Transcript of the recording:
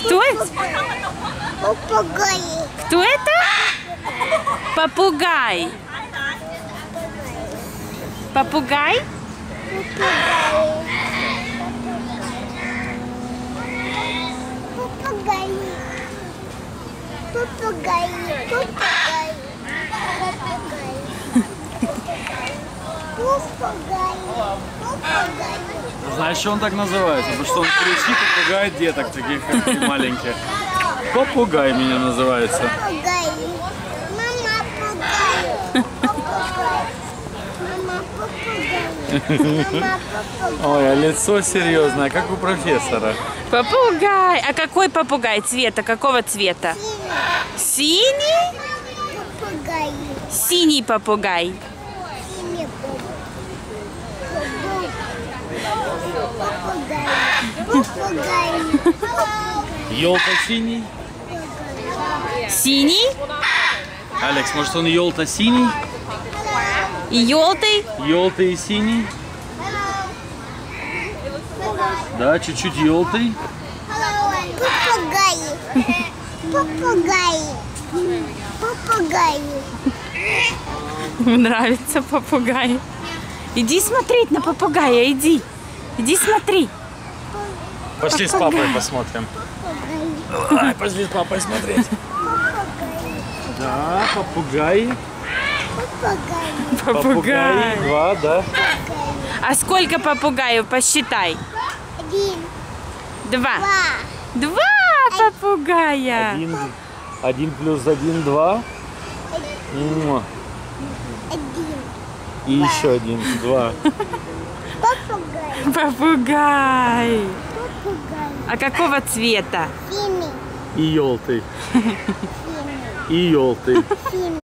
Кто это? Попугай. Кто это? Попугай. Попугай? Попугай. Попугай. Попугай. Попугай. Попугай. Знаешь, что он так называется? Потому что он кричит и пугает деток таких, как ты, маленьких. Попугай меня называется. Попугай. Мама попугай. Попугай. Мама попугай. Мама попугай. Ой, а лицо серьезное, как у профессора. Попугай. А какой попугай? Цвета? Какого цвета? Синий? Попугай. Синий попугай. Синий попугай. Попугай. Елто-синий? Синий? Алекс, может он елто-синий? И желтый? Елтый и синий? Да, чуть-чуть елтый. Попугай. Попугай. Попугай. Нравится попугай. Иди смотреть на попугая, иди. Иди смотри. Пошли с папой посмотрим. Давай, пошли с папой смотреть. Да, попугай. Попугай. Два, да. А сколько попугаев? Посчитай. 1, Два. 2, 2 попугая. Один плюс один, два. 1. И еще один, два. Попугай. Попугай. Попугай. А какого цвета? Синий. И елтый. Синий. И елтый. Синий.